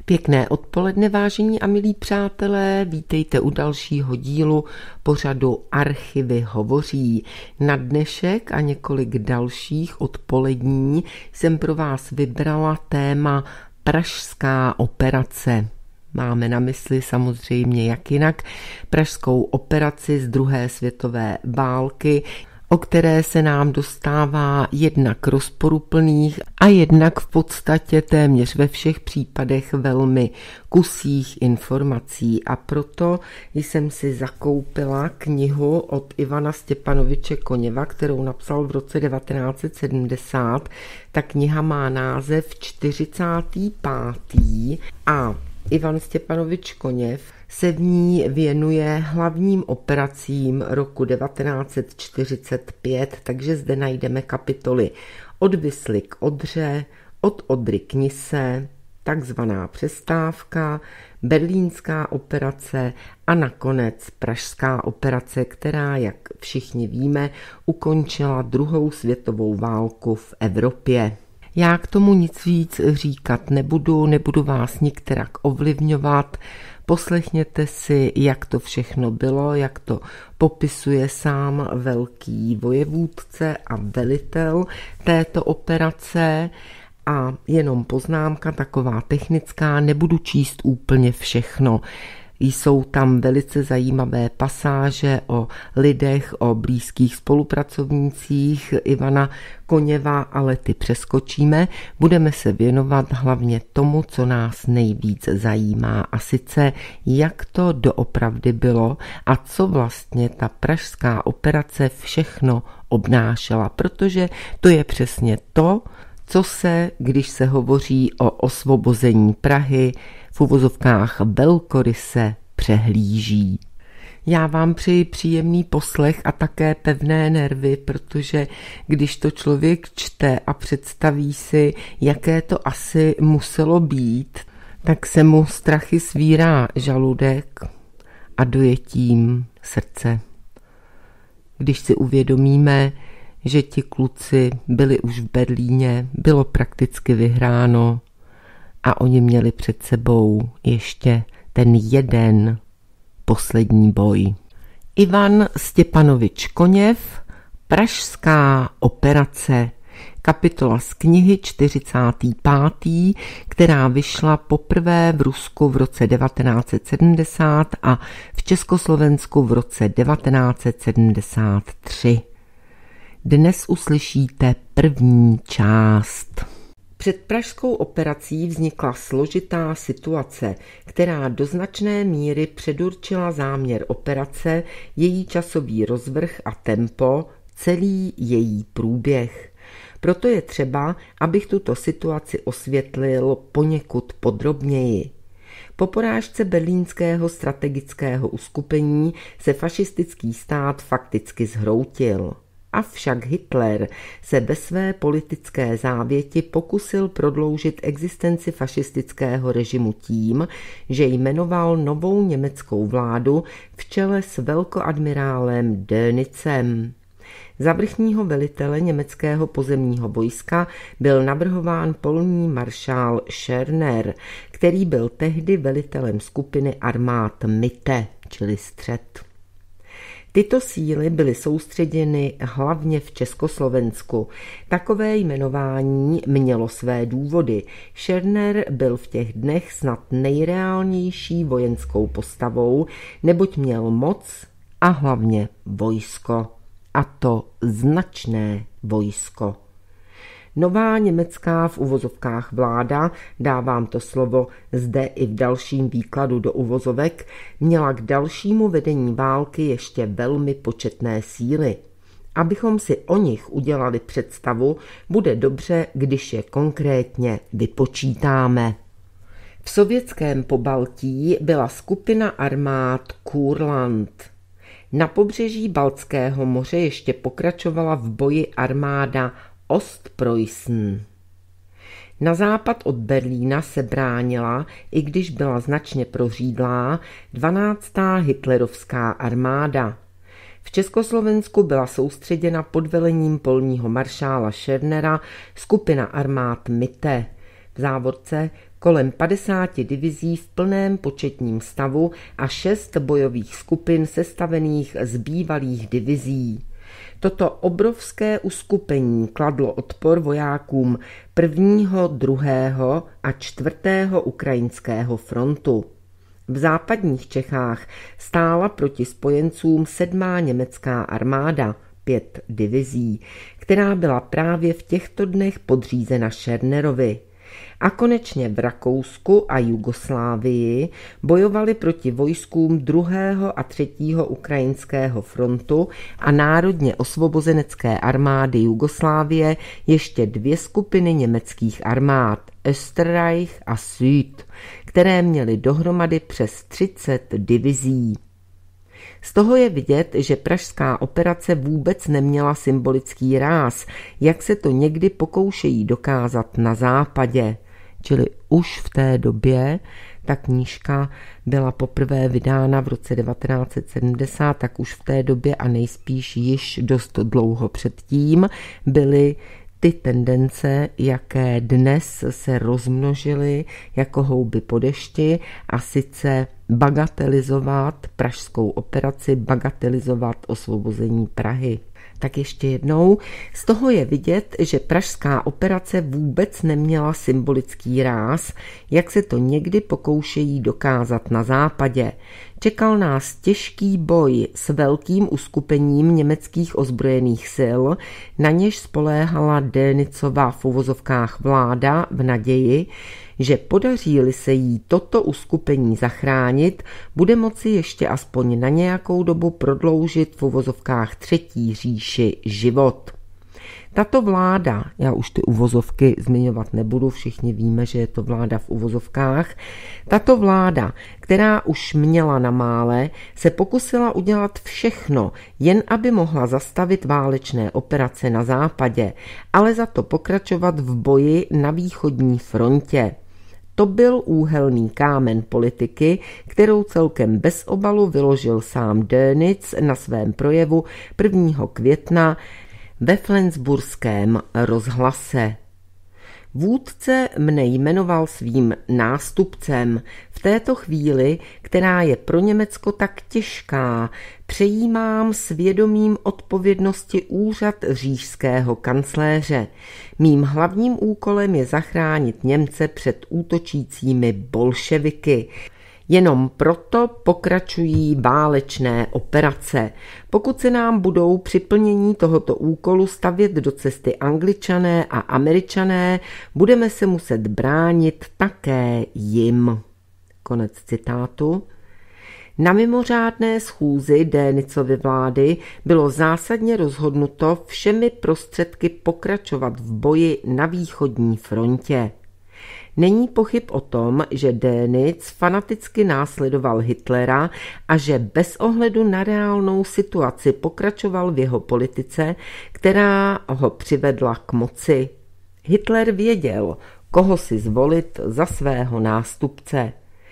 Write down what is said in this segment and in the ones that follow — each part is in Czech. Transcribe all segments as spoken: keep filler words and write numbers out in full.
Pěkné odpoledne, vážení a milí přátelé, vítejte u dalšího dílu pořadu Archivy hovoří. Na dnešek a několik dalších odpolední jsem pro vás vybrala téma Pražská operace. Máme na mysli samozřejmě jak jinak pražskou operaci z druhé světové války, o které se nám dostává jednak rozporuplných a jednak v podstatě téměř ve všech případech velmi kusých informací. A proto jsem si zakoupila knihu od Ivana Stěpanoviče Koněva, kterou napsal v roce devatenáct set sedmdesát. Ta kniha má název čtyřicátý pátý a Ivan Stěpanovič Koněv se v ní věnuje hlavním operacím roku devatenáct set čtyřicet pět, takže zde najdeme kapitoly od Visly k Odře, od Odry k Nise, takzvaná přestávka, berlínská operace a nakonec pražská operace, která, jak všichni víme, ukončila druhou světovou válku v Evropě. Já k tomu nic víc říkat nebudu, nebudu vás nikterak ovlivňovat. Poslechněte si, jak to všechno bylo, jak to popisuje sám velký vojevůdce a velitel této operace. A jenom poznámka taková technická, nebudu číst úplně všechno. Jsou tam velice zajímavé pasáže o lidech, o blízkých spolupracovnících Ivana Koněva, ale ty přeskočíme. Budeme se věnovat hlavně tomu, co nás nejvíc zajímá, a sice jak to doopravdy bylo a co vlastně ta pražská operace všechno obnášela, protože to je přesně to, co se, když se hovoří o osvobození Prahy, v uvozovkách velkoryse přehlíží. Já vám přeji příjemný poslech a také pevné nervy, protože když to člověk čte a představí si, jaké to asi muselo být, tak se mu strachy svírá žaludek a dojetím srdce. Když si uvědomíme, že ti kluci byli už v Berlíně, bylo prakticky vyhráno a oni měli před sebou ještě ten jeden poslední boj. Ivan Stěpanovič Koněv, Pražská operace, kapitola z knihy čtyřicátý pátý, která vyšla poprvé v Rusku v roce devatenáct set sedmdesát a v Československu v roce devatenáct set sedmdesát tři. Dnes uslyšíte první část. Před pražskou operací vznikla složitá situace, která do značné míry předurčila záměr operace, její časový rozvrh a tempo, celý její průběh. Proto je třeba, abych tuto situaci osvětlil poněkud podrobněji. Po porážce berlínského strategického uskupení se fašistický stát fakticky zhroutil. Avšak Hitler se ve své politické závěti pokusil prodloužit existenci fašistického režimu tím, že jmenoval novou německou vládu v čele s velkoadmirálem Dönicem. Za vrchního velitele německého pozemního vojska byl navrhován polní maršál Schörner, který byl tehdy velitelem skupiny armád Mitte, čili střed. Tyto síly byly soustředěny hlavně v Československu. Takové jmenování mělo své důvody. Schörner byl v těch dnech snad nejreálnější vojenskou postavou, neboť měl moc a hlavně vojsko. A to značné vojsko. Nová německá v uvozovkách vláda, dávám to slovo zde i v dalším výkladu do uvozovek, měla k dalšímu vedení války ještě velmi početné síly. Abychom si o nich udělali představu, bude dobře, když je konkrétně vypočítáme. V sovětském Pobaltí byla skupina armád Kurland. Na pobřeží Baltského moře ještě pokračovala v boji armáda Ostpreußen. Na západ od Berlína se bránila, i když byla značně prořídlá, dvanáctá hitlerovská armáda. V Československu byla soustředěna pod velením polního maršála Schörnera skupina armád Mitte, v závorce kolem padesáti divizí v plném početním stavu a šest bojových skupin sestavených z bývalých divizí. Toto obrovské uskupení kladlo odpor vojákům prvního, druhého a čtvrtého ukrajinského frontu. V západních Čechách stála proti spojencům sedmá německá armáda, pět divizí, která byla právě v těchto dnech podřízena Schörnerovi. A konečně v Rakousku a Jugoslávii bojovali proti vojskům druhého a třetího ukrajinského frontu a národně osvobozenecké armády Jugoslávie ještě dvě skupiny německých armád, Österreich a Süd, které měly dohromady přes třicet divizí. Z toho je vidět, že pražská operace vůbec neměla symbolický ráz, jak se to někdy pokoušejí dokázat na západě. Čili už v té době ta knížka byla poprvé vydána v roce devatenáct set sedmdesát, tak už v té době a nejspíš již dost dlouho předtím byly ty tendence, jaké dnes se rozmnožily jako houby po dešti, a sice bagatelizovat pražskou operaci, bagatelizovat osvobození Prahy. Tak ještě jednou, z toho je vidět, že pražská operace vůbec neměla symbolický ráz, jak se to někdy pokoušejí dokázat na západě. Čekal nás těžký boj s velkým uskupením německých ozbrojených sil, na něž spoléhala Dönitzowa v uvozovkách vláda v naději, že podaří-li se jí toto uskupení zachránit, bude moci ještě aspoň na nějakou dobu prodloužit v uvozovkách třetí říši život. Tato vláda, já už ty uvozovky zmiňovat nebudu, všichni víme, že je to vláda v uvozovkách, tato vláda, která už měla na mále, se pokusila udělat všechno, jen aby mohla zastavit válečné operace na západě, ale za to pokračovat v boji na východní frontě. To byl úhelný kámen politiky, kterou celkem bez obalu vyložil sám Dönitz na svém projevu prvního května ve Flensburském rozhlase. Vůdce mne jmenoval svým nástupcem. V této chvíli, která je pro Německo tak těžká, přejímám svědomím odpovědnosti úřad říšského kancléře. Mým hlavním úkolem je zachránit Němce před útočícími bolševiky. Jenom proto pokračují válečné operace. Pokud se nám budou při plnění tohoto úkolu stavět do cesty Angličané a Američané, budeme se muset bránit také jim. Konec citátu. Na mimořádné schůzi Dönitzovy vlády bylo zásadně rozhodnuto všemi prostředky pokračovat v boji na východní frontě. Není pochyb o tom, že Dönitz fanaticky následoval Hitlera a že bez ohledu na reálnou situaci pokračoval v jeho politice, která ho přivedla k moci. Hitler věděl, koho si zvolit za svého nástupce.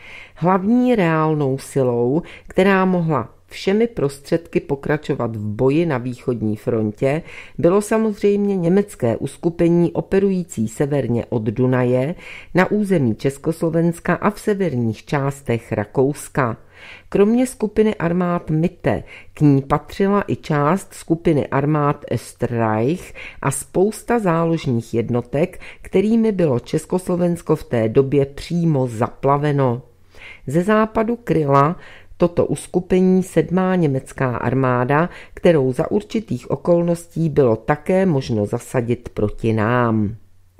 Hlavní reálnou silou, která mohla všemi prostředky pokračovat v boji na východní frontě, bylo samozřejmě německé uskupení operující severně od Dunaje na území Československa a v severních částech Rakouska. Kromě skupiny armád Mitte k ní patřila i část skupiny armád Österreich a spousta záložních jednotek, kterými bylo Československo v té době přímo zaplaveno. Ze západu kryla toto uskupení sedmá německá armáda, kterou za určitých okolností bylo také možno zasadit proti nám.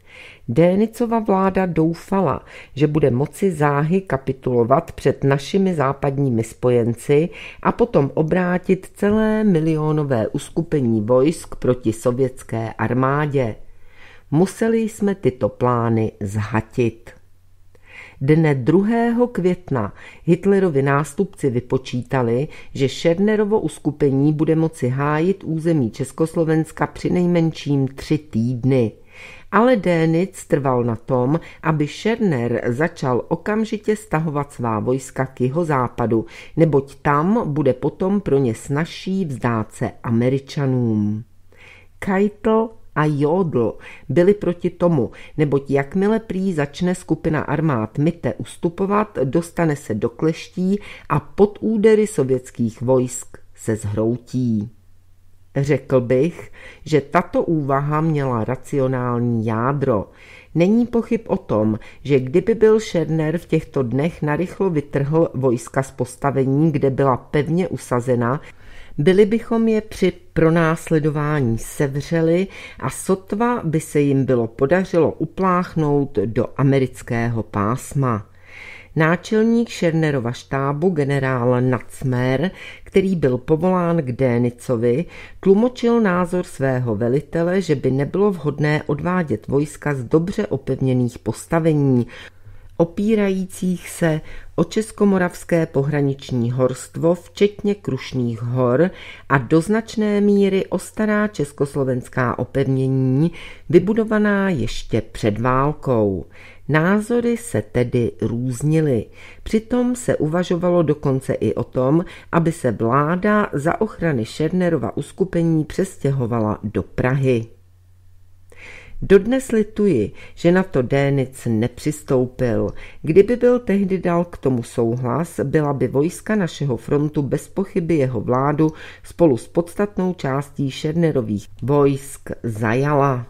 Dönitzova vláda doufala, že bude moci záhy kapitulovat před našimi západními spojenci a potom obrátit celé milionové uskupení vojsk proti sovětské armádě. Museli jsme tyto plány zhatit. Dne druhého května Hitlerovi nástupci vypočítali, že Schörnerovo uskupení bude moci hájit území Československa přinejmenším tři týdny. Ale Dönitz trval na tom, aby Schörner začal okamžitě stahovat svá vojska k jihozápadu, neboť tam bude potom pro ně snazší vzdát se Američanům. Keitel a Jodl byli proti tomu, neboť jakmile prý začne skupina armád Mitte ustupovat, dostane se do kleští a pod údery sovětských vojsk se zhroutí. Řekl bych, že tato úvaha měla racionální jádro. Není pochyb o tom, že kdyby byl Scherner v těchto dnech narychlo vytrhl vojska z postavení, kde byla pevně usazena, byli bychom je při pronásledování sevřeli a sotva by se jim bylo podařilo upláchnout do amerického pásma. Náčelník Schernerova štábu generál Nacmer, který byl povolán k Dönitzovi, tlumočil názor svého velitele, že by nebylo vhodné odvádět vojska z dobře opevněných postavení, opírajících se o českomoravské pohraniční horstvo, včetně Krušných hor, a do značné míry o stará československá opevnění, vybudovaná ještě před válkou. Názory se tedy různily. Přitom se uvažovalo dokonce i o tom, aby se vláda za ochrany Schernerova uskupení přestěhovala do Prahy. Dodnes lituji, že na to Dönitz nepřistoupil. Kdyby byl tehdy dal k tomu souhlas, byla by vojska našeho frontu bez pochyby jeho vládu spolu s podstatnou částí Schernerových vojsk zajala.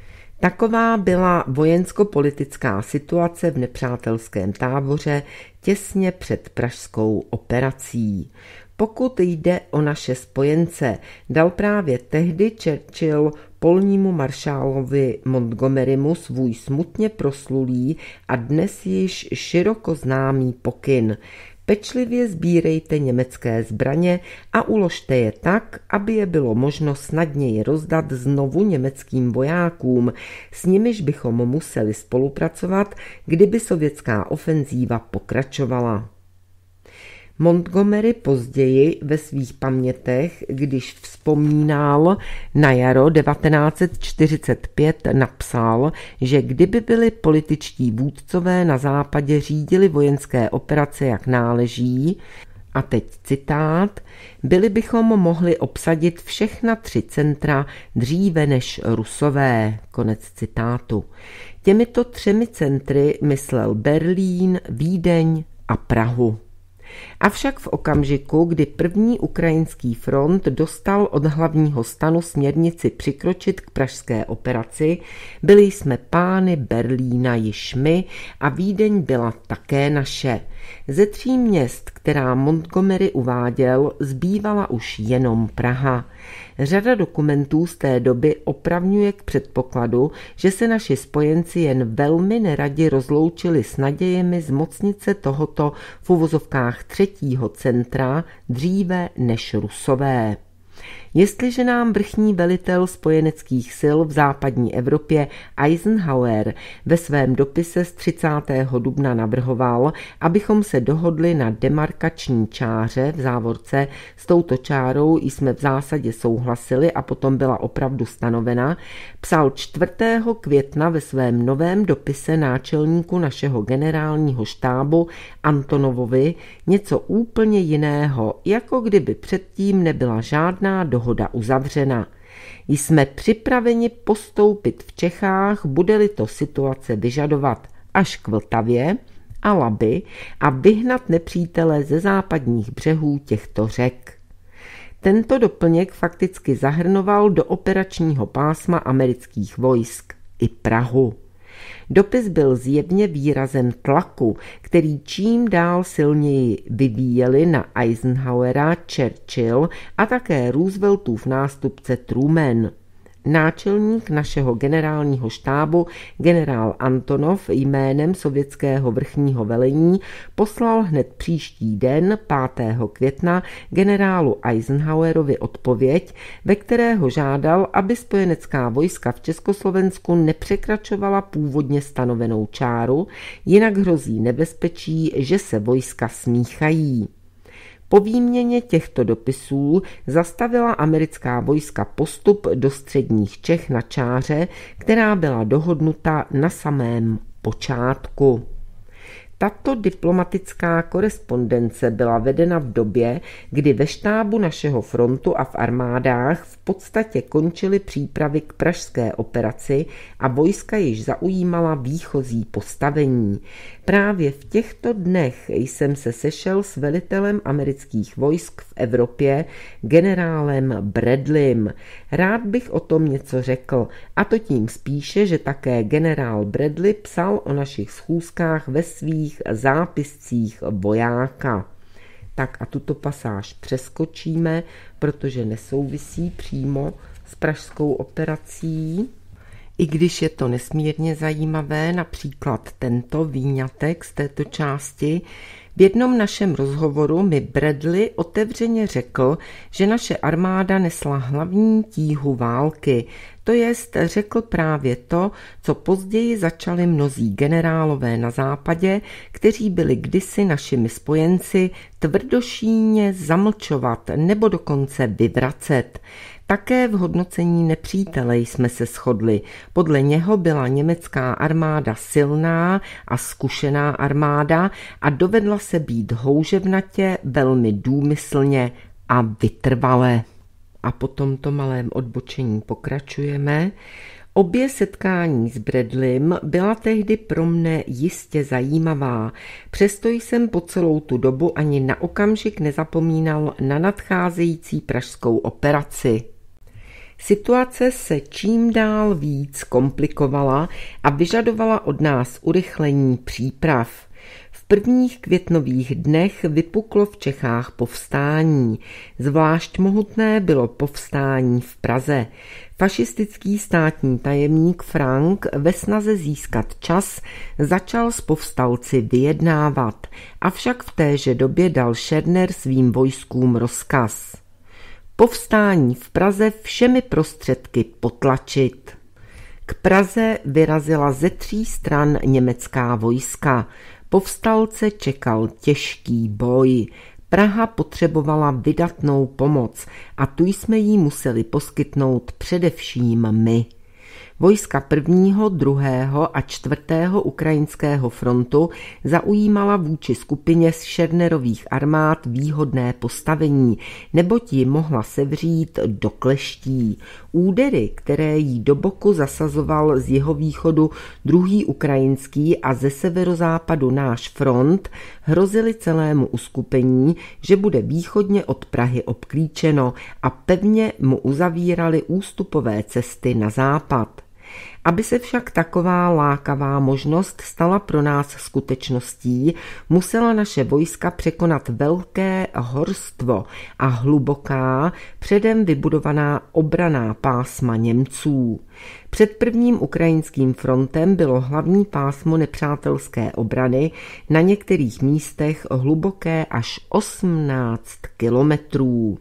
Taková byla vojensko-politická situace v nepřátelském táboře těsně před pražskou operací. Pokud jde o naše spojence, dal právě tehdy Churchill polnímu maršálovi Montgomerymu svůj smutně proslulý a dnes již široko známý pokyn. Pečlivě sbírejte německé zbraně a uložte je tak, aby je bylo možno snadněji rozdat znovu německým vojákům, s nimiž bychom museli spolupracovat, kdyby sovětská ofenzíva pokračovala. Montgomery později ve svých pamětech, když vzpomínal na jaro devatenáct set čtyřicet pět, napsal, že kdyby byli političtí vůdcové na západě řídili vojenské operace jak náleží, a teď citát, byli bychom mohli obsadit všechna tři centra dříve než Rusové, konec citátu. Těmito třemi centry myslel Berlín, Vídeň a Prahu. Avšak v okamžiku, kdy první ukrajinský front dostal od hlavního stanu směrnici přikročit k pražské operaci, byli jsme pány Berlína již my a Vídeň byla také naše. Ze tří měst, která Montgomery uváděl, zbývala už jenom Praha. Řada dokumentů z té doby opravňuje k předpokladu, že se naši spojenci jen velmi neradi rozloučili s nadějemi zmocnit se tohoto v uvozovkách třetího centra dříve než Rusové. Jestliže nám vrchní velitel spojeneckých sil v západní Evropě Eisenhower ve svém dopise z třicátého dubna navrhoval, abychom se dohodli na demarkační čáře v závorce, s touto čárou jsme v zásadě souhlasili a potom byla opravdu stanovena, psal čtvrtého května ve svém novém dopise náčelníku našeho generálního štábu Antonovovi něco úplně jiného, jako kdyby předtím nebyla žádná dohoda uzavřena. Jsme připraveni postoupit v Čechách, bude-li to situace vyžadovat, až k Vltavě a Labi a vyhnat nepřítele ze západních břehů těchto řek. Tento doplněk fakticky zahrnoval do operačního pásma amerických vojsk i Prahu. Dopis byl zjevně výrazem tlaku, který čím dál silněji vyvíjeli na Eisenhowera, Churchill a také Rooseveltův nástupce Truman. Náčelník našeho generálního štábu, generál Antonov, jménem sovětského vrchního velení poslal hned příští den, pátého května, generálu Eisenhowerovi odpověď, ve kterého žádal, aby spojenecká vojska v Československu nepřekračovala původně stanovenou čáru, jinak hrozí nebezpečí, že se vojska smíchají. Po výměně těchto dopisů zastavila americká vojska postup do středních Čech na čáře, která byla dohodnuta na samém počátku. Tato diplomatická korespondence byla vedena v době, kdy ve štábu našeho frontu a v armádách v podstatě končily přípravy k pražské operaci a vojska již zaujímala výchozí postavení. Právě v těchto dnech jsem se sešel s velitelem amerických vojsk v Evropě, generálem Bradleym. Rád bych o tom něco řekl, a to tím spíše, že také generál Bradley psal o našich schůzkách ve svých zápiscích vojáka. Tak a tuto pasáž přeskočíme, protože nesouvisí přímo s pražskou operací. I když je to nesmírně zajímavé, například tento výňatek z této části, v jednom našem rozhovoru mi Bradley otevřeně řekl, že naše armáda nesla hlavní tíhu války, to jest řekl právě to, co později začali mnozí generálové na západě, kteří byli kdysi našimi spojenci, tvrdošíjně zamlčovat nebo dokonce vyvracet. Také v hodnocení nepřítele jsme se shodli. Podle něho byla německá armáda silná a zkušená armáda a dovedla se být houževnatě, velmi důmyslně a vytrvale. A po tomto malém odbočení pokračujeme. Obě setkání s Bradleym byla tehdy pro mne jistě zajímavá, přesto jsem po celou tu dobu ani na okamžik nezapomínal na nadcházející pražskou operaci. Situace se čím dál víc komplikovala a vyžadovala od nás urychlení příprav. V prvních květnových dnech vypuklo v Čechách povstání. Zvlášť mohutné bylo povstání v Praze. Fašistický státní tajemník Frank ve snaze získat čas začal s povstalci vyjednávat, avšak v téže době dal Schörner svým vojskům rozkaz. Povstání v Praze všemi prostředky potlačit. K Praze vyrazila ze tří stran německá vojska. Povstalce čekal těžký boj. Praha potřebovala vydatnou pomoc a tu jsme jí museli poskytnout především my. Vojska prvního, druhého a čtvrtého ukrajinského frontu zaujímala vůči skupině z Schörnerových armád výhodné postavení, neboť ji mohla sevřít do kleští. Údery, které jí do boku zasazoval z jihovýchodu druhý ukrajinský a ze severozápadu náš front, hrozily celému uskupení, že bude východně od Prahy obklíčeno a pevně mu uzavírali ústupové cesty na západ. Aby se však taková lákavá možnost stala pro nás skutečností, musela naše vojska překonat velké horstvo a hluboká, předem vybudovaná obranná pásma Němců. Před prvním ukrajinským frontem bylo hlavní pásmo nepřátelské obrany, na některých místech hluboké až osmnáct kilometrů.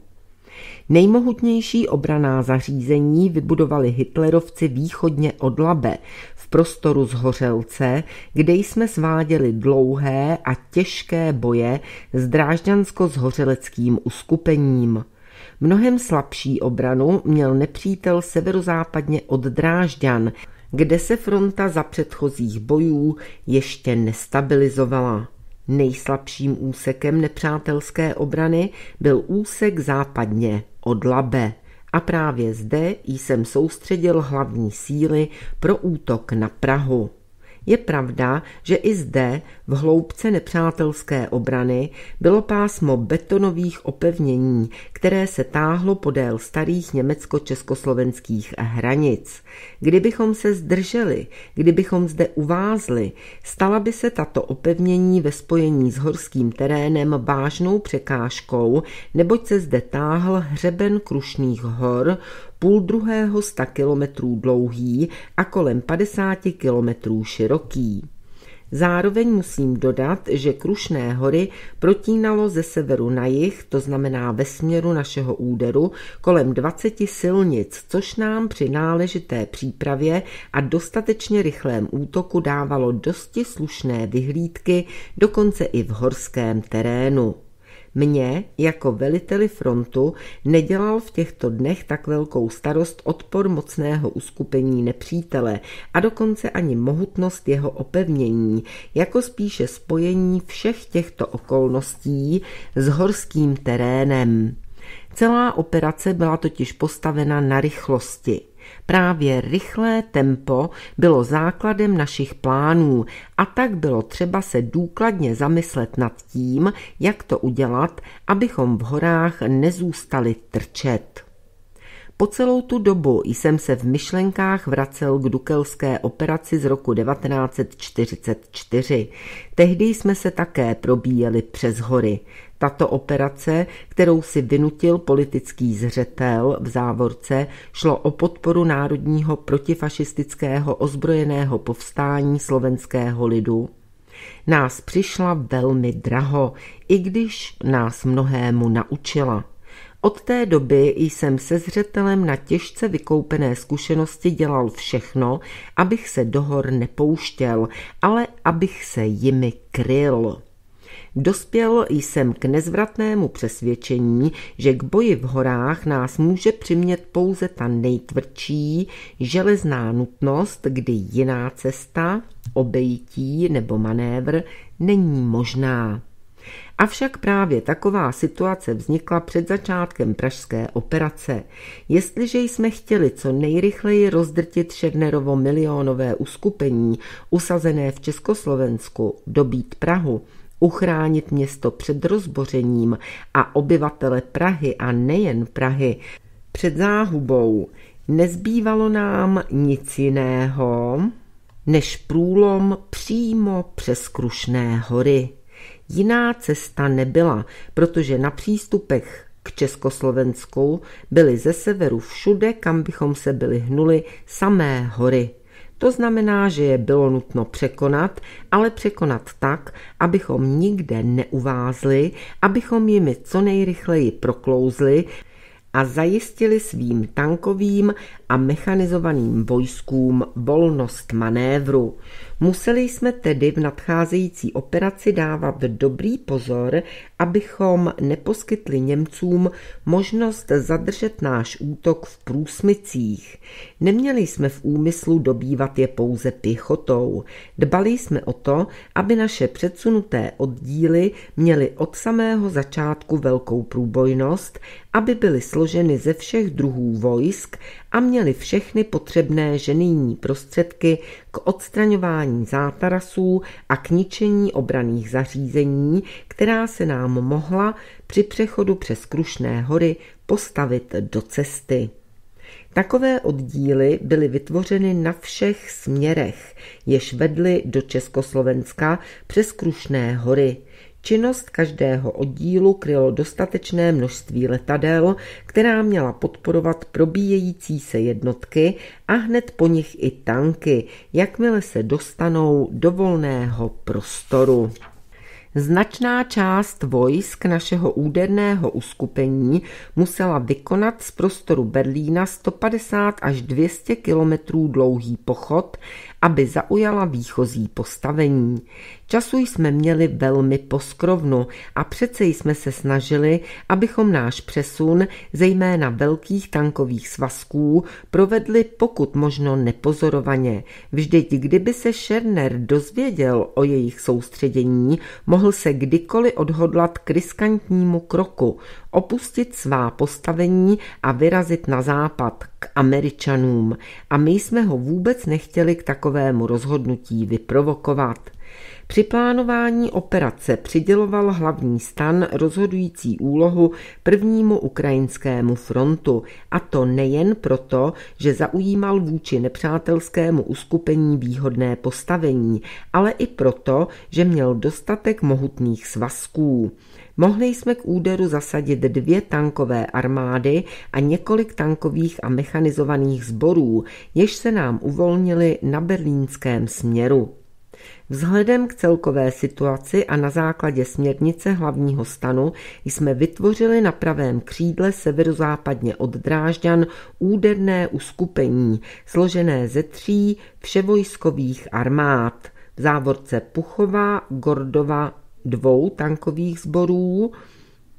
Nejmohutnější obranná zařízení vybudovali hitlerovci východně od Labe, v prostoru Zhořelce, kde jsme sváděli dlouhé a těžké boje s drážďansko-zhořeleckým uskupením. Mnohem slabší obranu měl nepřítel severozápadně od Drážďan, kde se fronta za předchozích bojů ještě nestabilizovala. Nejslabším úsekem nepřátelské obrany byl úsek západně od Labe a právě zde jsem soustředil hlavní síly pro útok na Prahu. Je pravda, že i zde, v hloubce nepřátelské obrany, bylo pásmo betonových opevnění, které se táhlo podél starých německo-československých hranic. Kdybychom se zdrželi, kdybychom zde uvázli, stala by se tato opevnění ve spojení s horským terénem vážnou překážkou, neboť se zde táhl hřeben Krušných hor, půl druhého sta kilometrů dlouhý a kolem padesáti kilometrů široký. Zároveň musím dodat, že Krušné hory protínalo ze severu na jih, to znamená ve směru našeho úderu, kolem dvaceti silnic, což nám při náležité přípravě a dostatečně rychlém útoku dávalo dosti slušné vyhlídky, dokonce i v horském terénu. Mně, jako veliteli frontu, nedělal v těchto dnech tak velkou starost odpor mocného uskupení nepřítele a dokonce ani mohutnost jeho opevnění, jako spíše spojení všech těchto okolností s horským terénem. Celá operace byla totiž postavena na rychlosti. Právě rychlé tempo bylo základem našich plánů a tak bylo třeba se důkladně zamyslet nad tím, jak to udělat, abychom v horách nezůstali trčet. Po celou tu dobu jsem se v myšlenkách vracel k dukelské operaci z roku devatenáct set čtyřicet čtyři. Tehdy jsme se také probíjeli přes hory. Tato operace, kterou si vynutil politický zřetel v závorce, šlo o podporu národního protifašistického ozbrojeného povstání slovenského lidu. Nás přišla velmi draho, i když nás mnohému naučila. Od té doby jsem se zřetelem na těžce vykoupené zkušenosti dělal všechno, abych se do hor nepouštěl, ale abych se jimi kryl. Dospěl jsem k nezvratnému přesvědčení, že k boji v horách nás může přimět pouze ta nejtvrdší železná nutnost, kdy jiná cesta, obejití nebo manévr není možná. Avšak právě taková situace vznikla před začátkem pražské operace. Jestliže jsme chtěli co nejrychleji rozdrtit Schörnerovo milionové uskupení usazené v Československu, dobít Prahu, uchránit město před rozbořením a obyvatele Prahy a nejen Prahy před záhubou, nezbývalo nám nic jiného než průlom přímo přes Krušné hory. Jiná cesta nebyla, protože na přístupech k Československu byly ze severu všude, kam bychom se byli hnuli, samé hory. To znamená, že je bylo nutno překonat, ale překonat tak, abychom nikde neuvázli, abychom jimi co nejrychleji proklouzli a zajistili svým tankovým a mechanizovaným vojskům volnost manévru. Museli jsme tedy v nadcházející operaci dávat dobrý pozor, abychom neposkytli Němcům možnost zadržet náš útok v průsmycích. Neměli jsme v úmyslu dobývat je pouze pěchotou. Dbali jsme o to, aby naše předsunuté oddíly měly od samého začátku velkou průbojnost, aby byly složeny ze všech druhů vojsk a měli všechny potřebné ženijní prostředky k odstraňování zátarasů a k ničení obranných zařízení, která se nám mohla při přechodu přes Krušné hory postavit do cesty. Takové oddíly byly vytvořeny na všech směrech, jež vedly do Československa přes Krušné hory. Činnost každého oddílu krylo dostatečné množství letadel, která měla podporovat probíjející se jednotky a hned po nich i tanky, jakmile se dostanou do volného prostoru. Značná část vojsk našeho úderného uskupení musela vykonat z prostoru Berlína sto padesát až dvě stě kilometrů dlouhý pochod, aby zaujala výchozí postavení. Času jsme měli velmi poskrovnu a přece jsme se snažili, abychom náš přesun, zejména velkých tankových svazků, provedli pokud možno nepozorovaně. Vždyť kdyby se Schörner dozvěděl o jejich soustředění, mohl se kdykoliv odhodlat k riskantnímu kroku, opustit svá postavení a vyrazit na západ k Američanům. A my jsme ho vůbec nechtěli k takovému rozhodnutí vyprovokovat. Při plánování operace přiděloval hlavní stan rozhodující úlohu prvnímu ukrajinskému frontu, a to nejen proto, že zaujímal vůči nepřátelskému uskupení výhodné postavení, ale i proto, že měl dostatek mohutných svazků. Mohli jsme k úderu zasadit dvě tankové armády a několik tankových a mechanizovaných sborů, jež se nám uvolnili na berlínském směru. Vzhledem k celkové situaci a na základě směrnice hlavního stanu jsme vytvořili na pravém křídle severozápadně od Drážďan úderné uskupení, složené ze tří vševojskových armád, v závorce Puchova, Gordova, dvou tankových sborů,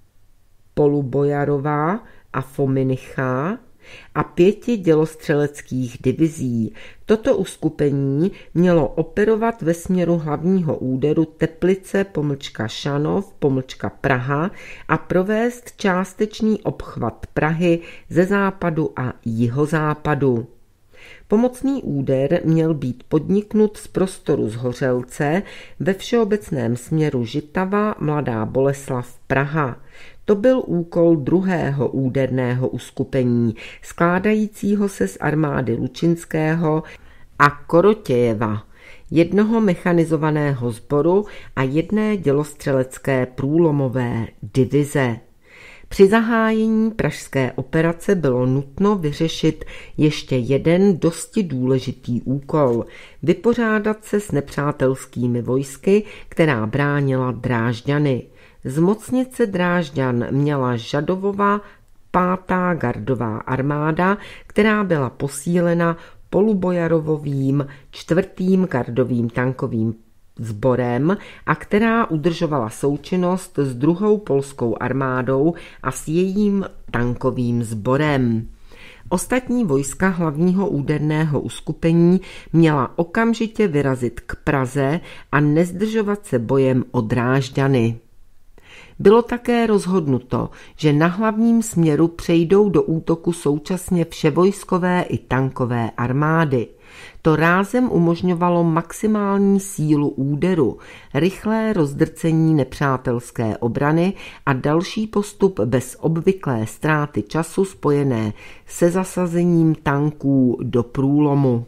Polubojarová a Fominicha a pěti dělostřeleckých divizí. Toto uskupení mělo operovat ve směru hlavního úderu Teplice pomlčka Šanov pomlčka Praha a provést částečný obchvat Prahy ze západu a jihozápadu. Pomocný úder měl být podniknut z prostoru Zhořelce ve všeobecném směru Žitava, Mladá Boleslav, Praha. To byl úkol druhého úderného uskupení, skládajícího se z armády Lučinského a Korotějeva, jednoho mechanizovaného sboru a jedné dělostřelecké průlomové divize. Při zahájení pražské operace bylo nutno vyřešit ještě jeden dosti důležitý úkol – vypořádat se s nepřátelskými vojsky, která bránila Drážďany. Zmocnit se Drážďan měla Žadovova pátá gardová armáda, která byla posílena Polubojarovovým čtvrtým gardovým tankovým sborem a která udržovala součinnost s druhou polskou armádou a s jejím tankovým sborem. Ostatní vojska hlavního úderného uskupení měla okamžitě vyrazit k Praze a nezdržovat se bojem o Drážďany. Bylo také rozhodnuto, že na hlavním směru přejdou do útoku současně vševojskové i tankové armády. To rázem umožňovalo maximální sílu úderu, rychlé rozdrcení nepřátelské obrany a další postup bez obvyklé ztráty času spojené se zasazením tanků do průlomu.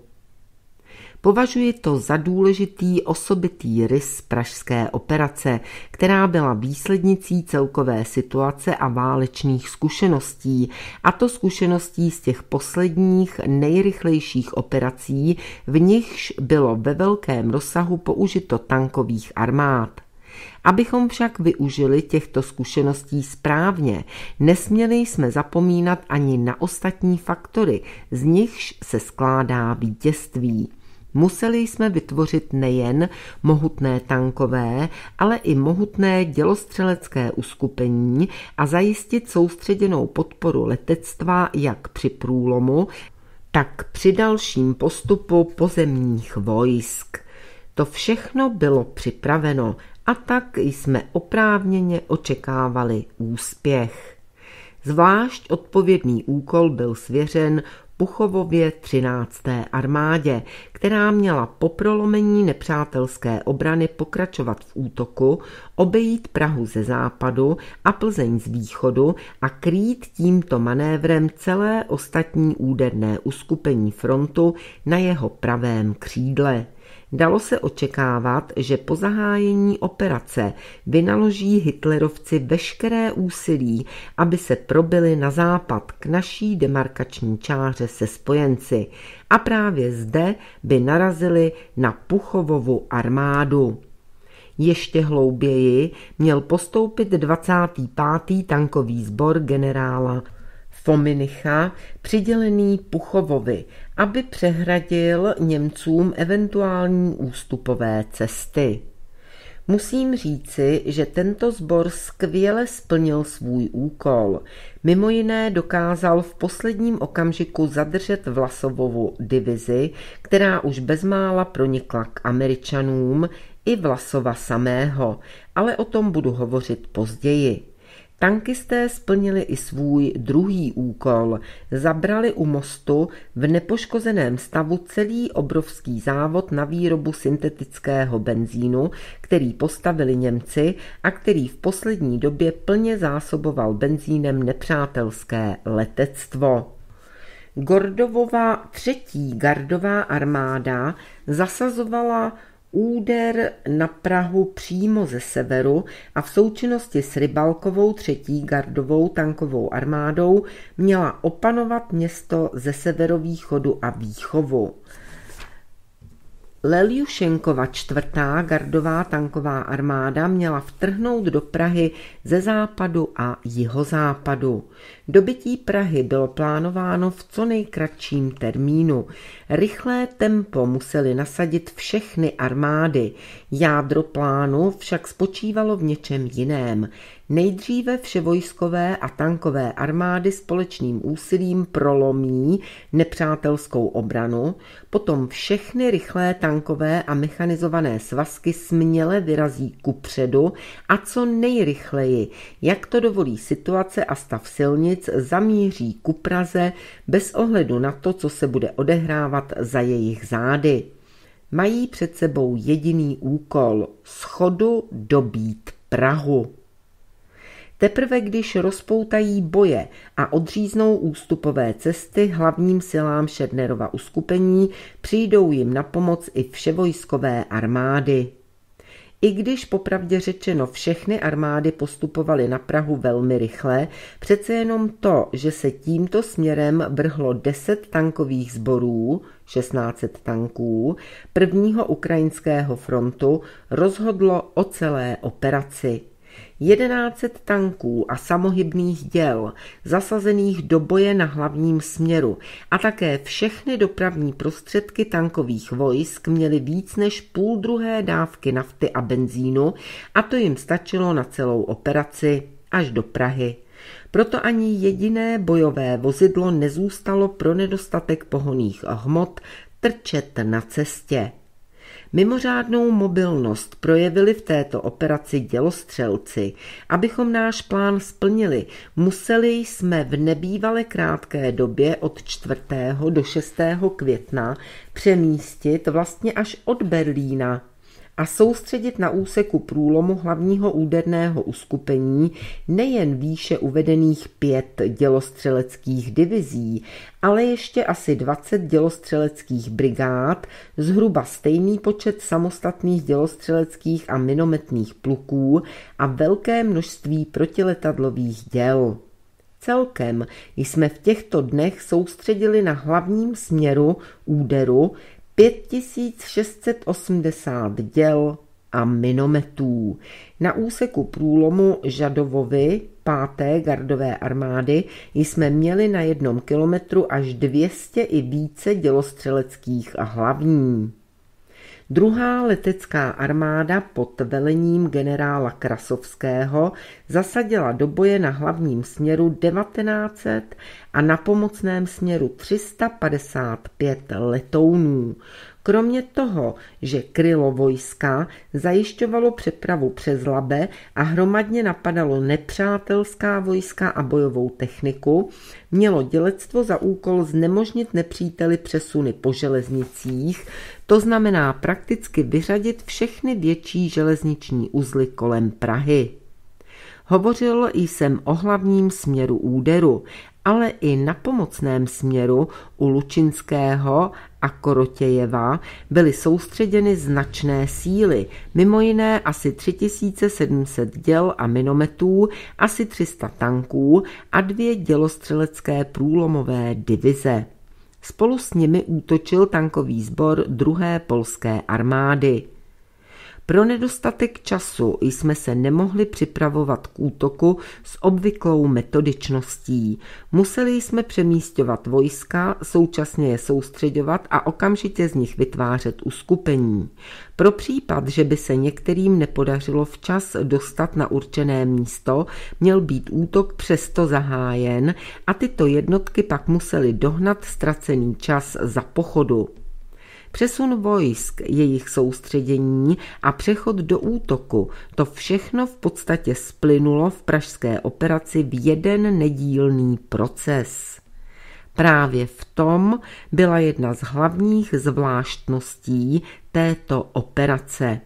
Považuji to za důležitý osobitý rys pražské operace, která byla výslednicí celkové situace a válečných zkušeností, a to zkušeností z těch posledních nejrychlejších operací, v nichž bylo ve velkém rozsahu použito tankových armád. Abychom však využili těchto zkušeností správně, nesměli jsme zapomínat ani na ostatní faktory, z nichž se skládá vítězství. Museli jsme vytvořit nejen mohutné tankové, ale i mohutné dělostřelecké uskupení a zajistit soustředěnou podporu letectva jak při průlomu, tak při dalším postupu pozemních vojsk. To všechno bylo připraveno a tak jsme oprávněně očekávali úspěch. Zvlášť odpovědný úkol byl svěřen Puchovově třinácté armádě, která měla po prolomení nepřátelské obrany pokračovat v útoku, obejít Prahu ze západu a Plzeň z východu a krýt tímto manévrem celé ostatní úderné uskupení frontu na jeho pravém křídle. Dalo se očekávat, že po zahájení operace vynaloží hitlerovci veškeré úsilí, aby se probili na západ k naší demarkační čáře se spojenci, a právě zde by narazili na Puchovovu armádu. Ještě hlouběji měl postoupit dvacátý pátý tankový sbor generála Fominicha, přidělený Puchovovi, aby přehradil Němcům eventuální ústupové cesty. Musím říci, že tento sbor skvěle splnil svůj úkol. Mimo jiné dokázal v posledním okamžiku zadržet Vlasovovu divizi, která už bezmála pronikla k Američanům, i Vlasova samého, ale o tom budu hovořit později. Tankisté splnili i svůj druhý úkol, zabrali u mostu v nepoškozeném stavu celý obrovský závod na výrobu syntetického benzínu, který postavili Němci a který v poslední době plně zásoboval benzínem nepřátelské letectvo. Gordovova třetí gardová armáda zasazovala úder na Prahu přímo ze severu a v součinnosti s Rybalkovou třetí gardovou tankovou armádou měla opanovat město ze severovýchodu a výchovu. Leljušenkova čtvrtá gardová tanková armáda měla vtrhnout do Prahy ze západu a jihozápadu. Dobytí Prahy bylo plánováno v co nejkratším termínu. Rychlé tempo museli nasadit všechny armády. Jádro plánu však spočívalo v něčem jiném. Nejdříve vševojskové a tankové armády společným úsilím prolomí nepřátelskou obranu, potom všechny rychlé tankové a mechanizované svazky směle vyrazí kupředu a co nejrychleji, jak to dovolí situace a stav silnic, zamíří ku Praze bez ohledu na to, co se bude odehrávat za jejich zády. Mají před sebou jediný úkol – schodu dobít Prahu. Teprve když rozpoutají boje a odříznou ústupové cesty hlavním silám Šernerova uskupení, přijdou jim na pomoc i vševojskové armády. I když popravdě řečeno všechny armády postupovaly na Prahu velmi rychle, přece jenom to, že se tímto směrem vrhlo deset tankových sborů, šestnáct set tanků, prvního ukrajinského frontu, rozhodlo o celé operaci. jedenáct set tanků a samohybných děl zasazených do boje na hlavním směru a také všechny dopravní prostředky tankových vojsk měly víc než půl druhé dávky nafty a benzínu a to jim stačilo na celou operaci až do Prahy. Proto ani jediné bojové vozidlo nezůstalo pro nedostatek pohonných hmot trčet na cestě. Mimořádnou mobilnost projevili v této operaci dělostřelci. Abychom náš plán splnili, museli jsme v nebývale krátké době od čtvrtého do šestého května přemístit vlastně až od Berlína a soustředit na úseku průlomu hlavního úderného uskupení nejen výše uvedených pět dělostřeleckých divizí, ale ještě asi dvacet dělostřeleckých brigád, zhruba stejný počet samostatných dělostřeleckých a minometných pluků a velké množství protiletadlových děl. Celkem jsme v těchto dnech soustředili na hlavním směru úderu pět tisíc šest set osmdesát děl a minometů. Na úseku průlomu Žadovovy páté gardové armády jsme měli na jednom kilometru až dvě stě i více dělostřeleckých hlavní. Druhá letecká armáda pod velením generála Krasovského zasadila do boje na hlavním směru devatenáct set a na pomocném směru tři sta padesát pět letounů. Kromě toho, že krylo vojska zajišťovalo přepravu přes Labe a hromadně napadalo nepřátelská vojska a bojovou techniku, mělo dělectvo za úkol znemožnit nepříteli přesuny po železnicích, to znamená prakticky vyřadit všechny větší železniční uzly kolem Prahy. Hovořil jsem o hlavním směru úderu, ale i na pomocném směru u Lučinského a Korotějeva byly soustředěny značné síly, mimo jiné asi tři tisíce sedm set děl a minometů, asi tři sta tanků a dvě dělostřelecké průlomové divize. Spolu s nimi útočil tankový sbor druhé polské armády. Pro nedostatek času jsme se nemohli připravovat k útoku s obvyklou metodičností. Museli jsme přemísťovat vojska, současně je soustředovat a okamžitě z nich vytvářet uskupení. Pro případ, že by se některým nepodařilo včas dostat na určené místo, měl být útok přesto zahájen a tyto jednotky pak musely dohnat ztracený čas za pochodu. Přesun vojsk, jejich soustředění a přechod do útoku, to všechno v podstatě splynulo v pražské operaci v jeden nedílný proces. Právě v tom byla jedna z hlavních zvláštností této operace.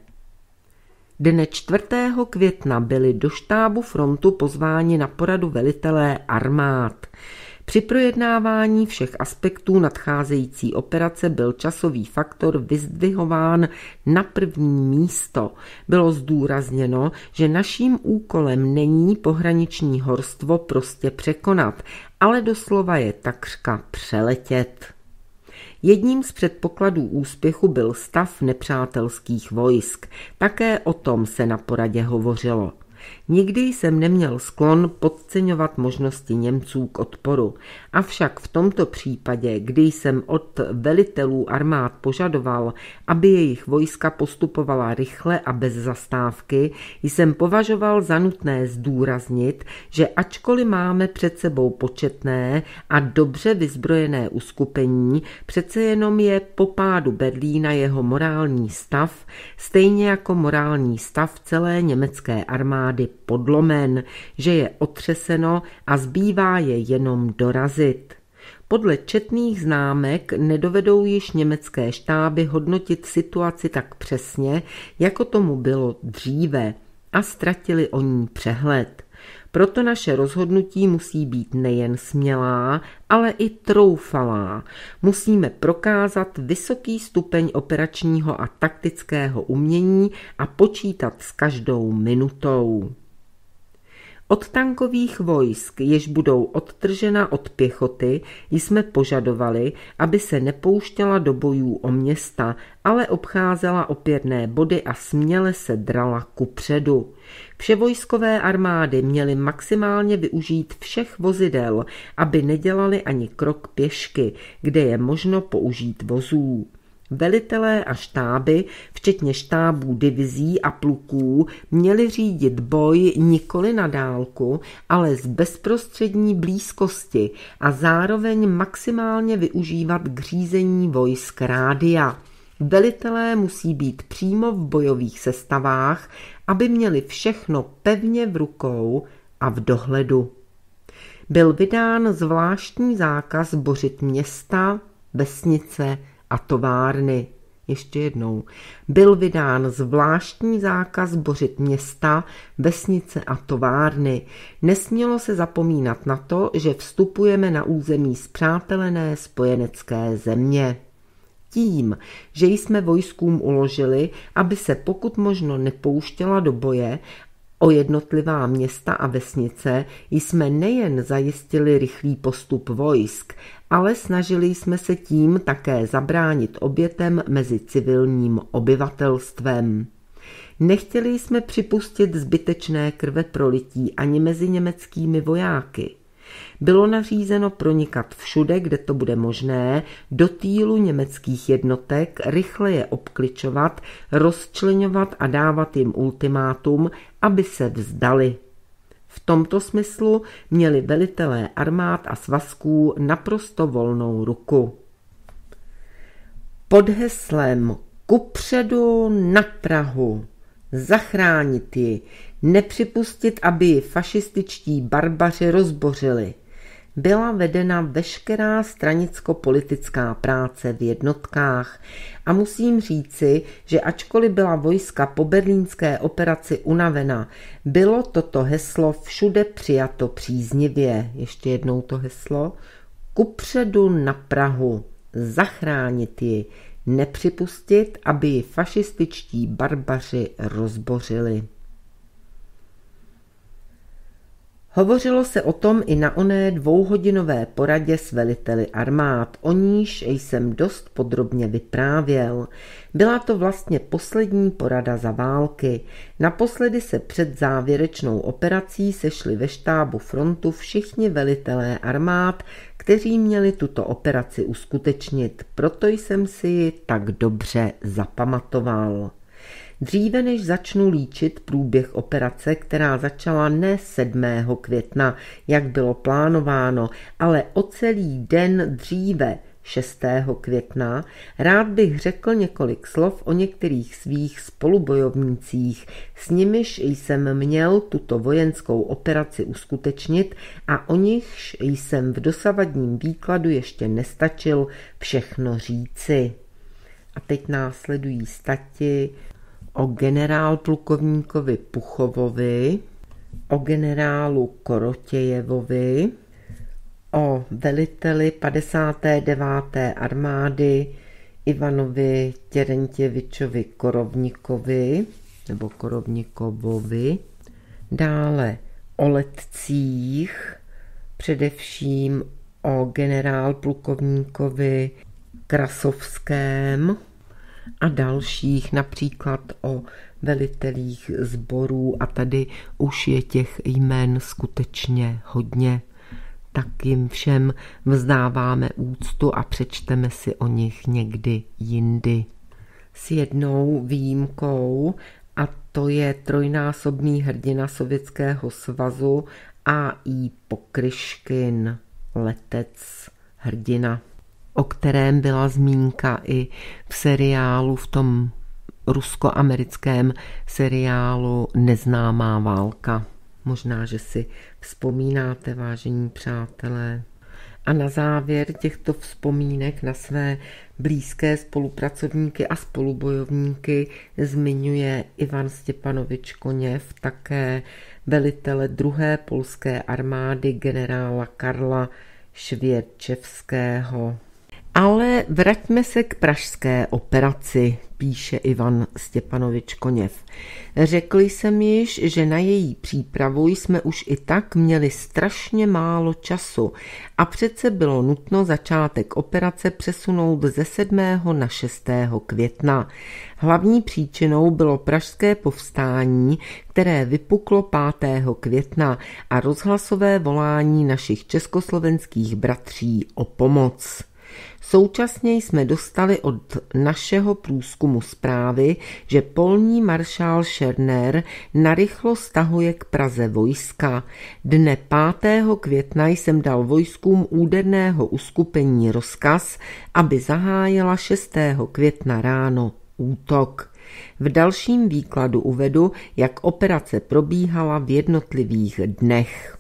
Dne čtvrtého května byli do štábu frontu pozváni na poradu velitelé armád. Při projednávání všech aspektů nadcházející operace byl časový faktor vyzdvihován na první místo. Bylo zdůrazněno, že naším úkolem není pohraniční horstvo prostě překonat, ale doslova je takřka přeletět. Jedním z předpokladů úspěchu byl stav nepřátelských vojsk. Také o tom se na poradě hovořilo. Nikdy jsem neměl sklon podceňovat možnosti Němců k odporu. Avšak v tomto případě, kdy jsem od velitelů armád požadoval, aby jejich vojska postupovala rychle a bez zastávky, jsem považoval za nutné zdůraznit, že ačkoliv máme před sebou početné a dobře vyzbrojené uskupení, přece jenom je po pádu Berlína jeho morální stav, stejně jako morální stav celé německé armády, podlomen, že je otřeseno a zbývá je jenom dorazit. Podle četných známek nedovedou již německé štáby hodnotit situaci tak přesně, jako tomu bylo dříve, a ztratili o ní přehled. Proto naše rozhodnutí musí být nejen smělá, ale i troufalá. Musíme prokázat vysoký stupeň operačního a taktického umění a počítat s každou minutou. Od tankových vojsk, jež budou odtržena od pěchoty, jsme požadovali, aby se nepouštěla do bojů o města, ale obcházela opěrné body a směle se drala kupředu. Vševojskové armády měly maximálně využít všech vozidel, aby nedělali ani krok pěšky, kde je možno použít vozů. Velitelé a štáby, včetně štábů divizí a pluků, měli řídit boj nikoli na dálku, ale z bezprostřední blízkosti a zároveň maximálně využívat k řízení vojsk rádia. Velitelé musí být přímo v bojových sestavách, aby měli všechno pevně v rukou a v dohledu. Byl vydán zvláštní zákaz bořit města, vesnice a továrny. Ještě jednou. Byl vydán zvláštní zákaz bořit města, vesnice a továrny. Nesmělo se zapomínat na to, že vstupujeme na území spřátelené spojenecké země. Tím, že jsme vojskům uložili, aby se pokud možno nepouštěla do boje o jednotlivá města a vesnice, jsme nejen zajistili rychlý postup vojsk, ale snažili jsme se tím také zabránit obětem mezi civilním obyvatelstvem. Nechtěli jsme připustit zbytečné krveprolití ani mezi německými vojáky. Bylo nařízeno pronikat všude, kde to bude možné, do týlu německých jednotek, rychle je obkličovat, rozčleňovat a dávat jim ultimátum, aby se vzdali. V tomto smyslu měli velitelé armád a svazků naprosto volnou ruku. Pod heslem kupředu na Prahu, zachránit ji, nepřipustit, aby ji fašističtí barbaři rozbořili, byla vedena veškerá stranicko-politická práce v jednotkách a musím říci, že ačkoliv byla vojska po berlínské operaci unavena, bylo toto heslo všude přijato příznivě. Ještě jednou to heslo. Kupředu na Prahu, zachránit ji, nepřipustit, aby ji fašističtí barbaři rozbořili. Hovořilo se o tom i na oné dvouhodinové poradě s veliteli armád, o níž jsem dost podrobně vyprávěl. Byla to vlastně poslední porada za války. Naposledy se před závěrečnou operací sešli ve štábu frontu všichni velitelé armád, kteří měli tuto operaci uskutečnit, proto jsem si ji tak dobře zapamatoval. Dříve než začnu líčit průběh operace, která začala ne sedmého května, jak bylo plánováno, ale o celý den dříve, šestého května, rád bych řekl několik slov o některých svých spolubojovnících, s nimiž jsem měl tuto vojenskou operaci uskutečnit a o nichž jsem v dosavadním výkladu ještě nestačil všechno říci. A teď následují stati o generálplukovníkovi Puchovovi, o generálu Korotějevovi, o veliteli padesáté deváté armády Ivanovi Těrentěvičovi Korovnikovi, nebo Korovnikovovi, dále o letcích, především o generálplukovníkovi Krasovském a dalších, například o velitelích sborů, a tady už je těch jmen skutečně hodně. Tak jim všem vzdáváme úctu a přečteme si o nich někdy jindy. S jednou výjimkou, a to je trojnásobný hrdina Sovětského svazu A I Pokryškin, letec hrdina, o kterém byla zmínka i v seriálu, v tom rusko-americkém seriálu Neznámá válka. Možná, že si vzpomínáte, vážení přátelé. A na závěr těchto vzpomínek na své blízké spolupracovníky a spolubojovníky zmiňuje Ivan Stěpanovič Koněv, také velitele druhé polské armády generála Karla Švěrčevského. Ale vraťme se k pražské operaci, píše Ivan Stěpanovič Koněv. Řekl jsem již, že na její přípravu jsme už i tak měli strašně málo času a přece bylo nutno začátek operace přesunout ze sedmého na šestého května. Hlavní příčinou bylo pražské povstání, které vypuklo pátého května a rozhlasové volání našich československých bratří o pomoc. Současně jsme dostali od našeho průzkumu zprávy, že polní maršál Šerner narychlo stahuje k Praze vojska. Dne pátého května jsem dal vojskům úderného uskupení rozkaz, aby zahájila šestého května ráno útok. V dalším výkladu uvedu, jak operace probíhala v jednotlivých dnech.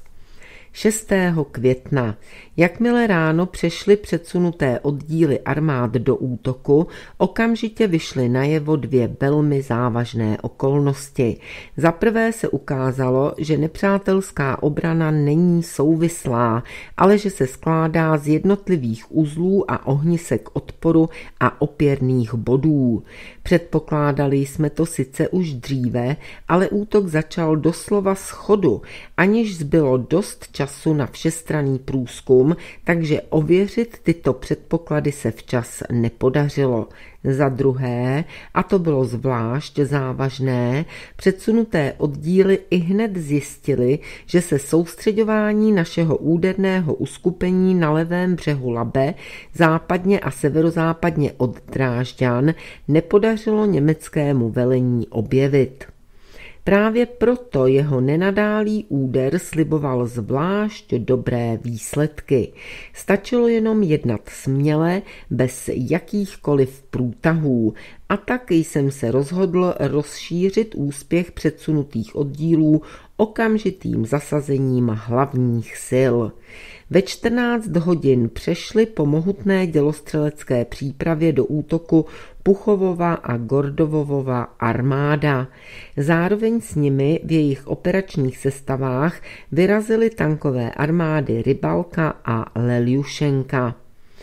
šestého května. Jakmile ráno přešly předsunuté oddíly armád do útoku, okamžitě vyšly najevo dvě velmi závažné okolnosti. Za prvé se ukázalo, že nepřátelská obrana není souvislá, ale že se skládá z jednotlivých uzlů a ohnisek odporu a opěrných bodů. Předpokládali jsme to sice už dříve, ale útok začal doslova z chodu, aniž zbylo dost času na všestranný průzkum, takže ověřit tyto předpoklady se včas nepodařilo. Za druhé, a to bylo zvlášť závažné, předsunuté oddíly ihned zjistily, že se soustřeďování našeho úderného uskupení na levém břehu Labe, západně a severozápadně od Drážďan, nepodařilo německému velení objevit. Právě proto jeho nenadálý úder sliboval zvlášť dobré výsledky. Stačilo jenom jednat směle, bez jakýchkoliv průtahů, a tak jsem se rozhodl rozšířit úspěch předsunutých oddílů okamžitým zasazením hlavních sil. Ve čtrnáct hodin přešly po mohutné dělostřelecké přípravě do útoku Puchovova a Gordovova armáda. Zároveň s nimi v jejich operačních sestavách vyrazily tankové armády Rybalka a Leljušenka.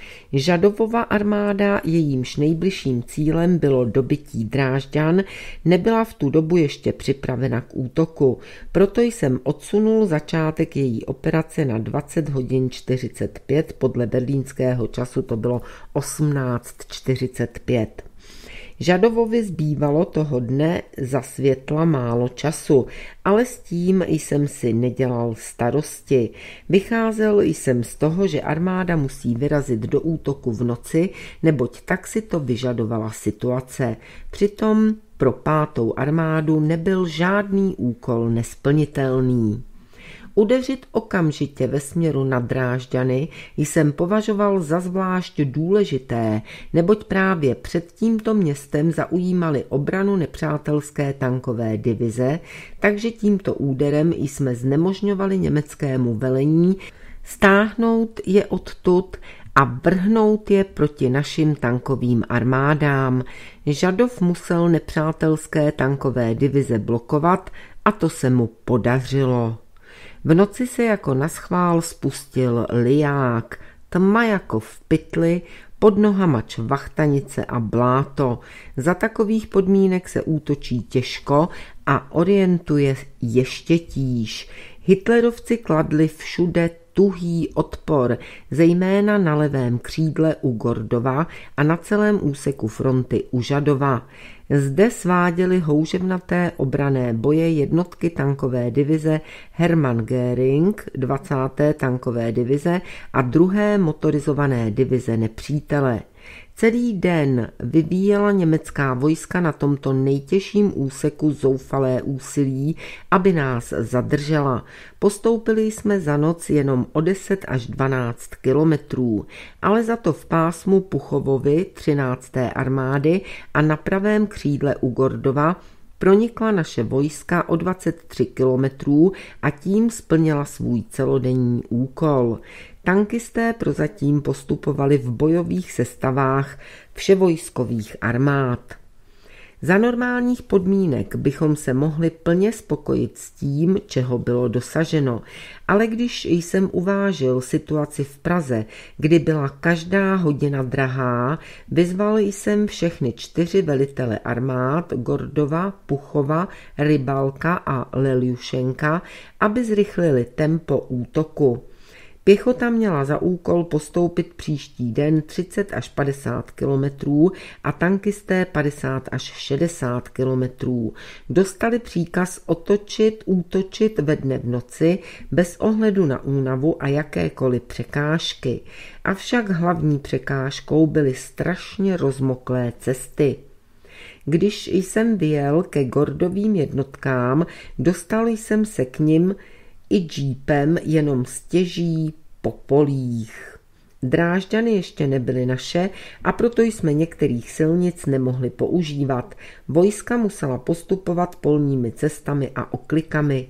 Žadovova armáda, jejímž nejbližším cílem bylo dobytí Drážďan, nebyla v tu dobu ještě připravena k útoku, proto jsem odsunul začátek její operace na dvacet hodin čtyřicet pět, podle berlínského času to bylo osmnáct čtyřicet pět. Žadovovi zbývalo toho dne za světla málo času, ale s tím jsem si nedělal starosti. Vycházel jsem z toho, že armáda musí vyrazit do útoku v noci, neboť tak si to vyžadovala situace. Přitom pro pátou armádu nebyl žádný úkol nesplnitelný. Udeřit okamžitě ve směru na Drážďany jsem považoval za zvlášť důležité, neboť právě před tímto městem zaujímaly obranu nepřátelské tankové divize, takže tímto úderem jsme znemožňovali německému velení stáhnout je odtud a vrhnout je proti našim tankovým armádám. Žadov musel nepřátelské tankové divize blokovat a to se mu podařilo. V noci se jako naschvál spustil liják, tma jako v pytli, pod nohama čvachtanice a bláto. Za takových podmínek se útočí těžko a orientuje ještě tíž. Hitlerovci kladli všude tuhý odpor, zejména na levém křídle u Gordova a na celém úseku fronty u Žadova. Zde sváděly houževnaté obranné boje jednotky tankové divize Hermann Göring dvacáté tankové divize a druhé motorizované divize nepřítele. Celý den vyvíjela německá vojska na tomto nejtěžším úseku zoufalé úsilí, aby nás zadržela. Postoupili jsme za noc jenom o deset až dvanáct kilometrů, ale za to v pásmu Puchovovy třinácté armády a na pravém křídle u Gordova pronikla naše vojska o dvacet tři kilometrů a tím splnila svůj celodenní úkol. Tankisté prozatím postupovali v bojových sestavách vševojskových armád. Za normálních podmínek bychom se mohli plně spokojit s tím, čeho bylo dosaženo, ale když jsem uvážil situaci v Praze, kdy byla každá hodina drahá, vyzval jsem všechny čtyři velitele armád Gordova, Puchova, Rybalka a Leljušenka, aby zrychlili tempo útoku. Pěchota měla za úkol postoupit příští den třicet až padesát kilometrů a tankisté padesát až šedesát kilometrů. Dostali příkaz otočit, útočit ve dne v noci bez ohledu na únavu a jakékoliv překážky. Avšak hlavní překážkou byly strašně rozmoklé cesty. Když jsem vyjel ke Gordovým jednotkám, dostal jsem se k nim i džípem jenom stěží po polích. Drážďany ještě nebyly naše a proto jsme některých silnic nemohli používat. Vojska musela postupovat polními cestami a oklikami.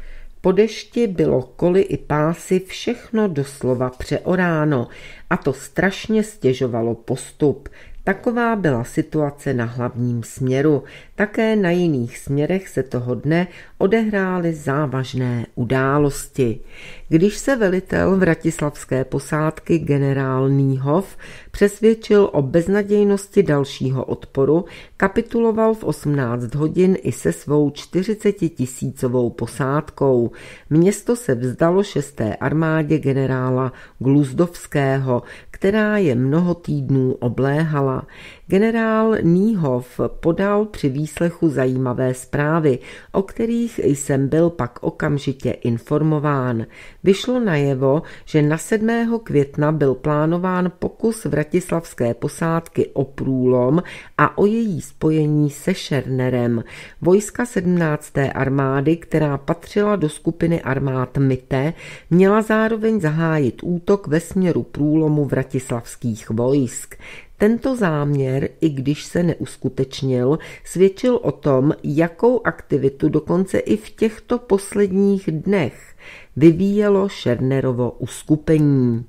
Po dešti bylo koly i pásy všechno doslova přeoráno a to strašně stěžovalo postup. Taková byla situace na hlavním směru. Také na jiných směrech se toho dne odehrály závažné události. Když se velitel vratislavské posádky generál Níhov přesvědčil o beznadějnosti dalšího odporu, kapituloval v osmnáct hodin i se svou čtyřicetitisícovou posádkou. Město se vzdalo šesté armádě generála Gluzdovského, která je mnoho týdnů obléhala. Generál Níhov podal při výslechu zajímavé zprávy, o kterých jsem byl pak okamžitě informován. Vyšlo najevo, že na sedmého května byl plánován pokus vratislavské posádky o průlom a o její spojení se Šernerem. Vojska sedmnácté armády, která patřila do skupiny armád Mitte, měla zároveň zahájit útok ve směru průlomu vratislavských vojsk. Tento záměr, i když se neuskutečnil, svědčil o tom, jakou aktivitu dokonce i v těchto posledních dnech vyvíjelo Šernerovo uskupení.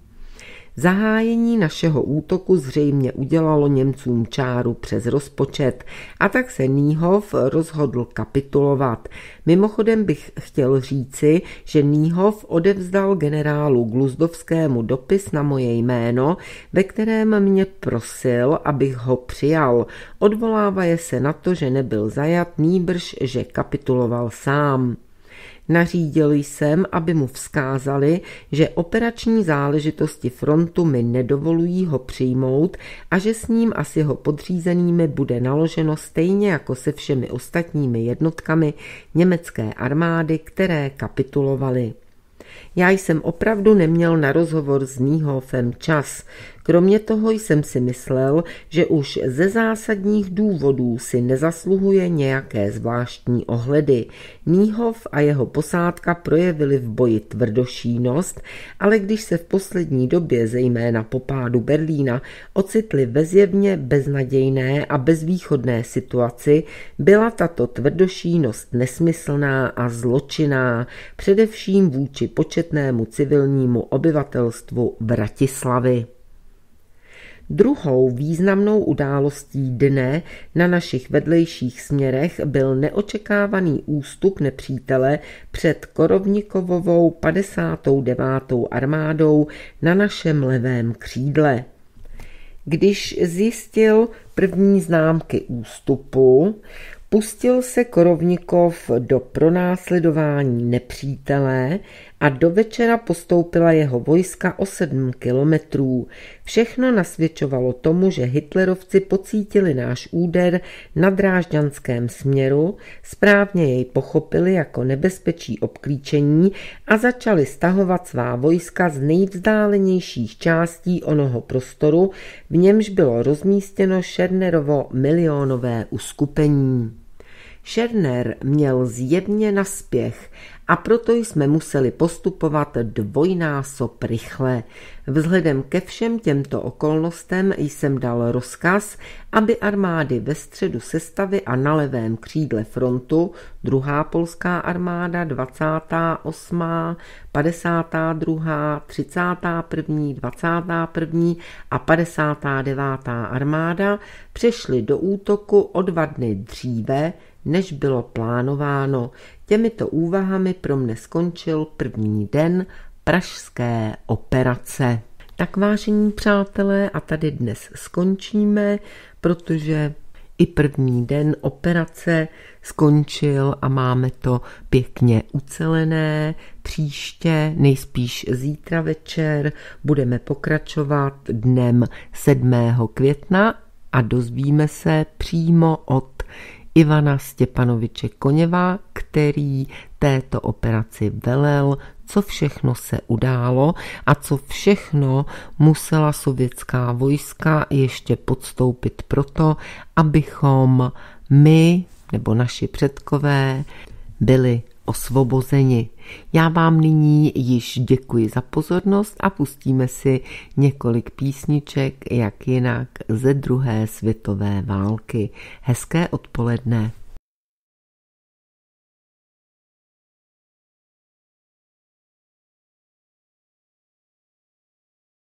Zahájení našeho útoku zřejmě udělalo Němcům čáru přes rozpočet a tak se Níhov rozhodl kapitulovat. Mimochodem bych chtěl říci, že Níhov odevzdal generálu Gluzdovskému dopis na moje jméno, ve kterém mě prosil, abych ho přijal. Odvolávaje se na to, že nebyl zajat, nýbrž, že kapituloval sám. Nařídil jsem, aby mu vzkázali, že operační záležitosti frontu mi nedovolují ho přijmout a že s ním a s jeho podřízenými bude naloženo stejně jako se všemi ostatními jednotkami německé armády, které kapitulovaly. Já jsem opravdu neměl na rozhovor s Níhofem čas. Kromě toho jsem si myslel, že už ze zásadních důvodů si nezasluhuje nějaké zvláštní ohledy. Níhov a jeho posádka projevili v boji tvrdošíjnost, ale když se v poslední době, zejména po pádu Berlína, ocitli ve zjevně beznadějné a bezvýchodné situaci, byla tato tvrdošíjnost nesmyslná a zločinná, především vůči početnému civilnímu obyvatelstvu Vratislavy. Druhou významnou událostí dne na našich vedlejších směrech byl neočekávaný ústup nepřítele před Korovnikovovou padesátou devátou armádou na našem levém křídle. Když zjistil první známky ústupu, Pustil se Korovnikov do pronásledování nepřítele a do večera postoupila jeho vojska o sedm kilometrů. Všechno nasvědčovalo tomu, že hitlerovci pocítili náš úder na drážďanském směru, správně jej pochopili jako nebezpečí obklíčení a začali stahovat svá vojska z nejvzdálenějších částí onoho prostoru, v němž bylo rozmístěno Schörnerovo milionové uskupení. Schörner měl zjevně naspěch a proto jsme museli postupovat dvojnásob rychle. Vzhledem ke všem těmto okolnostem jsem dal rozkaz, aby armády ve středu sestavy a na levém křídle frontu, druhá polská armáda, dvacátá osmá, padesátá druhá, třicátá první, dvacátá první a padesátá devátá armáda přešly do útoku o dva dny dříve, než bylo plánováno. Těmito úvahami pro mne skončil první den pražské operace. Tak vážení přátelé, a tady dnes skončíme, protože i první den operace skončil a máme to pěkně ucelené. Příště, nejspíš zítra večer, budeme pokračovat dnem sedmého května a dozvíme se přímo od Ivana Stěpanoviče Koněva, který této operaci velel, co všechno se událo a co všechno musela sovětská vojska ještě podstoupit proto, abychom my nebo naši předkové byli osvobozeni. Já vám nyní již děkuji za pozornost a pustíme si několik písniček, jak jinak ze druhé světové války. Hezké odpoledne.